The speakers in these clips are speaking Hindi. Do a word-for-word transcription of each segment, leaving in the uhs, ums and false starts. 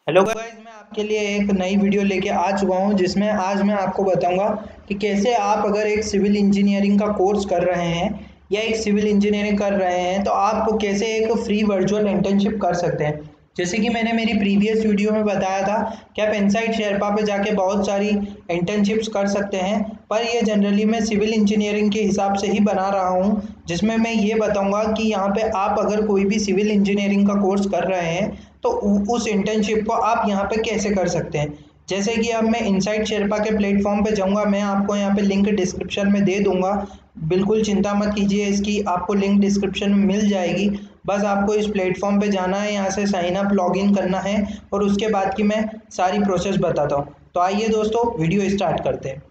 हेलो गाइस, मैं आपके लिए एक नई वीडियो लेके आ चुका हूं जिसमें आज मैं आपको बताऊंगा कि कैसे आप अगर एक सिविल इंजीनियरिंग का कोर्स कर रहे हैं या एक सिविल इंजीनियरिंग कर रहे हैं तो आप कैसे एक फ्री वर्चुअल इंटर्नशिप कर सकते हैं। जैसे कि मैंने मेरी प्रीवियस वीडियो में बताया था कि आप इनसाइट शेरपा पे जाके बहुत सारी इंटर्नशिप्स कर सकते हैं, पर ये जनरली मैं सिविल इंजीनियरिंग के हिसाब से ही बना रहा हूँ, जिसमें मैं ये बताऊंगा कि यहाँ पे आप अगर कोई भी सिविल इंजीनियरिंग का कोर्स कर रहे हैं तो उ- उस इंटर्नशिप को आप यहाँ पे कैसे कर सकते हैं। जैसे कि अब मैं इनसाइट शेरपा के प्लेटफॉर्म पे जाऊँगा, मैं आपको यहाँ पे लिंक डिस्क्रिप्शन में दे दूंगा। बिल्कुल चिंता मत कीजिए, इसकी आपको लिंक डिस्क्रिप्शन में मिल जाएगी। बस आपको इस प्लेटफॉर्म पे जाना है, यहाँ से साइन अप लॉगिन करना है और उसके बाद की मैं सारी प्रोसेस बताता हूँ। तो आइए दोस्तों, वीडियो स्टार्ट करते हैं।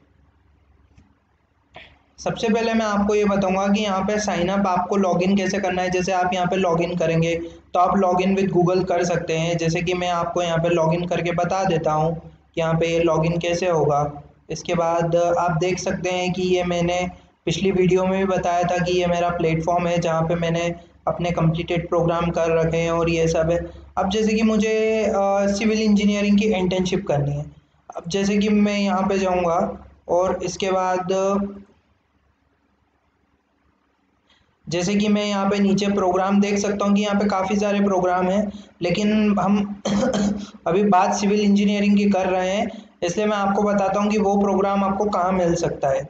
सबसे पहले मैं आपको ये बताऊंगा कि यहाँ पे साइन अप आपको लॉगिन कैसे करना है। जैसे आप यहाँ पे लॉगिन करेंगे तो आप लॉगिन विद गूगल कर सकते हैं। जैसे कि मैं आपको यहाँ पे लॉगिन करके बता देता हूँ कि यहाँ पे ये लॉगिन कैसे होगा। इसके बाद आप देख सकते हैं कि ये मैंने पिछली वीडियो में भी बताया था कि ये मेरा प्लेटफॉर्म है जहाँ पे मैंने अपने कंप्लीटेड प्रोग्राम कर रखे हैं और ये सब है। अब जैसे कि मुझे सिविल इंजीनियरिंग की इंटर्नशिप करनी है। अब जैसे कि मैं यहाँ पे जाऊँगा और इसके बाद जैसे कि मैं यहाँ पे नीचे प्रोग्राम देख सकता हूँ कि यहाँ पे काफ़ी सारे प्रोग्राम हैं, लेकिन हम अभी बात सिविल इंजीनियरिंग की कर रहे हैं, इसलिए मैं आपको बताता हूँ कि वो प्रोग्राम आपको कहाँ मिल सकता है।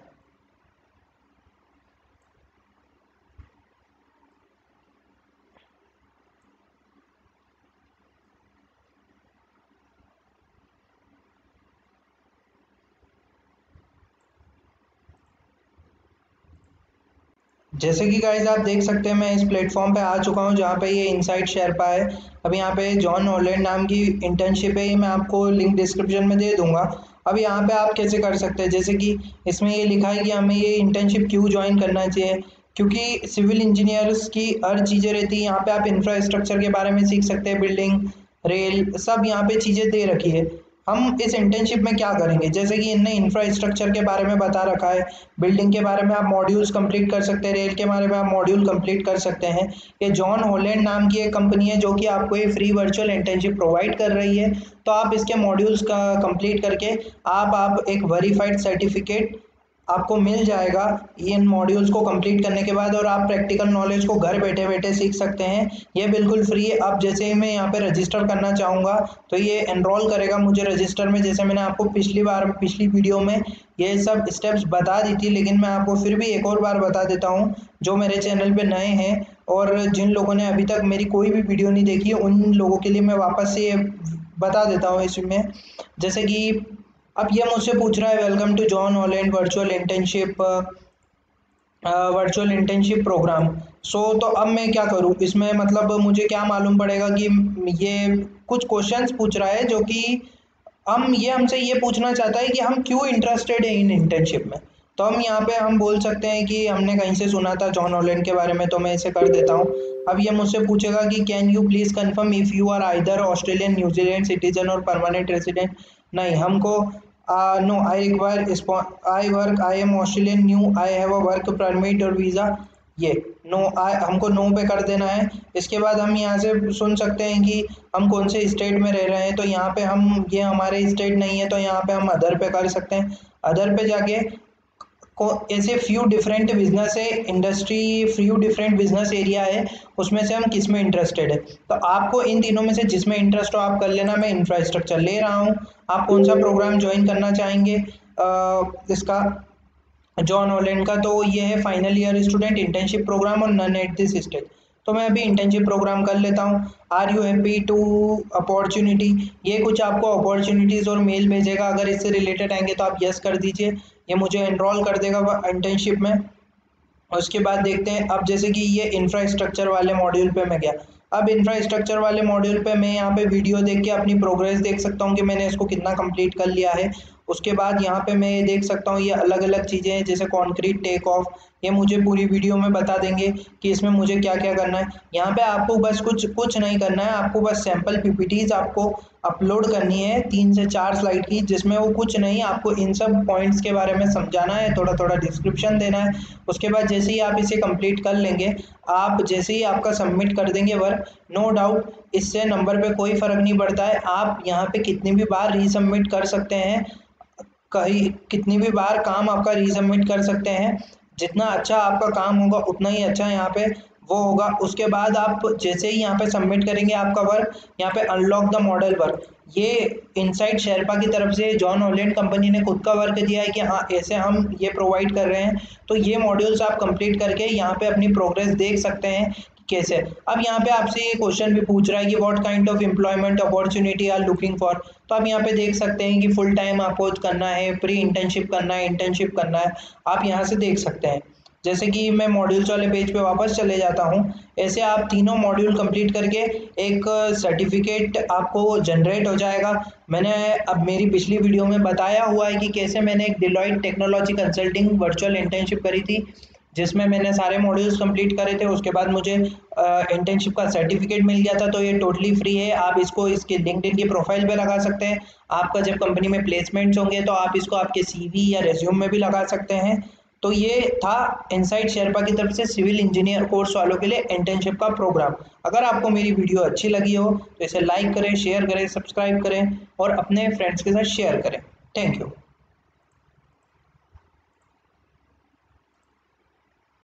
जैसे कि गाइस आप देख सकते हैं, मैं इस प्लेटफॉर्म पे आ चुका हूँ जहाँ पे ये इनसाइट शेरपा है। अब यहाँ पे जॉन हॉलैंड नाम की इंटर्नशिप है, ये मैं आपको लिंक डिस्क्रिप्शन में दे दूंगा। अब यहाँ पे आप कैसे कर सकते हैं, जैसे कि इसमें ये लिखा है कि हमें ये इंटर्नशिप क्यों ज्वाइन करना चाहिए। क्योंकि सिविल इंजीनियर्स की हर चीज़ें रहती है, यहाँ पे आप इंफ्रास्ट्रक्चर के बारे में सीख सकते हैं, बिल्डिंग, रेल, सब यहाँ पे चीज़ें दे रखी है। हम इस इंटर्नशिप में क्या करेंगे, जैसे कि इनने इंफ्रास्ट्रक्चर के बारे में बता रखा है, बिल्डिंग के बारे में आप मॉड्यूल्स कंप्लीट कर सकते हैं, रेल के बारे में आप मॉड्यूल कंप्लीट कर सकते हैं। ये जॉन हॉलैंड नाम की एक कंपनी है जो कि आपको ये फ्री वर्चुअल इंटर्नशिप प्रोवाइड कर रही है। तो आप इसके मॉड्यूल्स का कंप्लीट करके आप आप एक वेरीफाइड सर्टिफिकेट आपको मिल जाएगा इन मॉड्यूल्स को कंप्लीट करने के बाद, और आप प्रैक्टिकल नॉलेज को घर बैठे बैठे सीख सकते हैं। ये बिल्कुल फ्री है। अब जैसे ही मैं यहाँ पे रजिस्टर करना चाहूँगा तो ये एनरोल करेगा मुझे रजिस्टर में। जैसे मैंने आपको पिछली बार पिछली वीडियो में ये सब स्टेप्स बता दी थी, लेकिन मैं आपको फिर भी एक और बार बता देता हूँ जो मेरे चैनल पे नए हैं और जिन लोगों ने अभी तक मेरी कोई भी वीडियो नहीं देखी है, उन लोगों के लिए मैं वापस से ये बता देता हूँ इसमें। जैसे कि अब ये मुझसे पूछ रहा है, welcome to John Holland virtual internship virtual internship program. So तो अब मैं क्या करूँ इसमें, मतलब मुझे क्या मालूम पड़ेगा कि ये कुछ क्वेश्चंस पूछ रहा है जो कि हम ये हमसे ये पूछना चाहता है कि हम क्यों इंटरेस्टेड है इन इंटर्नशिप में। तो हम यहाँ पे हम बोल सकते हैं कि हमने कहीं से सुना था जॉन हॉलैंड के बारे में, तो मैं इसे कर देता हूँ। अब ये मुझसे पूछेगा कि can you please confirm if you are either Australian, New Zealand citizen और परमानेंट रेसिडेंट। नहीं, हमको no, I require I work, I am Australian, new, I have a work permit और वीज़ा। ये नो, आई हमको नो पे कर देना है। इसके बाद हम यहाँ से सुन सकते हैं कि हम कौन से स्टेट में रह रहे हैं, तो यहाँ पे हम ये हमारे स्टेट नहीं है तो यहाँ पे हम अदर पे कर सकते हैं। अदर पे जाके को ऐसे फ्यू डिफरेंट बिजनेस है, industry, few different business area है, उसमें से हम किस में इंटरेस्टेड है। तो आपको इन तीनों में से जिसमें इंटरेस्ट हो आप कर लेना। मैं इंफ्रास्ट्रक्चर ले रहा हूँ। आप कौन सा प्रोग्राम ज्वाइन करना चाहेंगे अ, इसका, जॉन हॉलैंड का? तो ये है final year student internship program और नन एट दिस स्टेज। तो मैं अभी इंटर्नशिप प्रोग्राम कर लेता हूँ। Are you happy to opportunity, ये कुछ आपको अपॉर्चुनिटीज़ और मेल भेजेगा, अगर इससे रिलेटेड आएंगे तो आप यस कर दीजिए। ये मुझे एनरोल कर देगा इंटर्नशिप में। उसके बाद देखते हैं, अब जैसे कि ये इंफ्रास्ट्रक्चर वाले मॉड्यूल पे मैं गया। अब इंफ्रास्ट्रक्चर वाले मॉड्यूल पे मैं यहाँ पे वीडियो देख के अपनी प्रोग्रेस देख सकता हूँ कि मैंने इसको कितना कंप्लीट कर लिया है। उसके बाद यहाँ पे मैं ये देख सकता हूँ, ये अलग अलग चीज़ें हैं जैसे कॉन्क्रीट टेक ऑफ, ये मुझे पूरी वीडियो में बता देंगे कि इसमें मुझे क्या क्या करना है। यहाँ पे आपको बस कुछ कुछ नहीं करना है, आपको बस सैम्पल पीपीटीज आपको अपलोड करनी है, तीन से चार स्लाइड की, जिसमें वो कुछ नहीं, आपको इन सब पॉइंट्स के बारे में समझाना है, थोड़ा थोड़ा डिस्क्रिप्शन देना है। उसके बाद जैसे ही आप इसे कंप्लीट कर लेंगे, आप जैसे ही आपका सबमिट कर देंगे वर्क, नो डाउट इससे नंबर पे कोई फ़र्क नहीं पड़ता है। आप यहाँ पे कितनी भी बार रीसबमिट कर सकते हैं, कहीं कितनी भी बार काम आपका रीसबमिट कर सकते हैं। जितना अच्छा आपका काम होगा उतना ही अच्छा यहाँ पे वो होगा। उसके बाद आप जैसे ही यहाँ पे सबमिट करेंगे आपका वर्क, यहाँ पे अनलॉक द मॉडल वर्क, ये इनसाइट शेरपा की तरफ से जॉन हॉलैंड कंपनी ने खुद का वर्क दिया है कि हाँ ऐसे हम ये प्रोवाइड कर रहे हैं। तो ये मॉड्यूल्स आप कंप्लीट करके यहाँ पे अपनी प्रोग्रेस देख सकते हैं कि कैसे। अब यहाँ पे आपसे ये क्वेश्चन भी पूछ रहा है कि what kind of employment opportunity are looking for. तो आप यहाँ पे देख सकते हैं कि फुल टाइम आपको करना है, प्री इंटर्नशिप करना है, इंटर्नशिप करना है, आप यहाँ से देख सकते हैं। जैसे कि मैं मॉड्यूल्स वाले पेज पे वापस चले जाता हूँ। ऐसे आप तीनों मॉड्यूल कंप्लीट करके एक सर्टिफिकेट आपको जनरेट हो जाएगा। मैंने अब मेरी पिछली वीडियो में बताया हुआ है कि कैसे मैंने एक Deloitte technology consulting virtual internship करी थी, जिसमें मैंने सारे मॉड्यूल्स कंप्लीट करे थे। उसके बाद मुझे इंटर्नशिप का सर्टिफिकेट मिल गया था। तो ये टोटली फ्री है, आप इसको इसके लिंक्डइन की प्रोफाइल पे लगा सकते हैं। आपका जब कंपनी में प्लेसमेंट्स होंगे तो आप इसको आपके सीवी या रेज्यूम में भी लगा सकते हैं। तो ये था इनसाइट शेरपा की तरफ से सिविल इंजीनियर कोर्स वालों के लिए इंटर्नशिप का प्रोग्राम। अगर आपको मेरी वीडियो अच्छी लगी हो तो इसे लाइक करें, शेयर करें, सब्सक्राइब करें और अपने फ्रेंड्स के साथ शेयर करें। Thank you.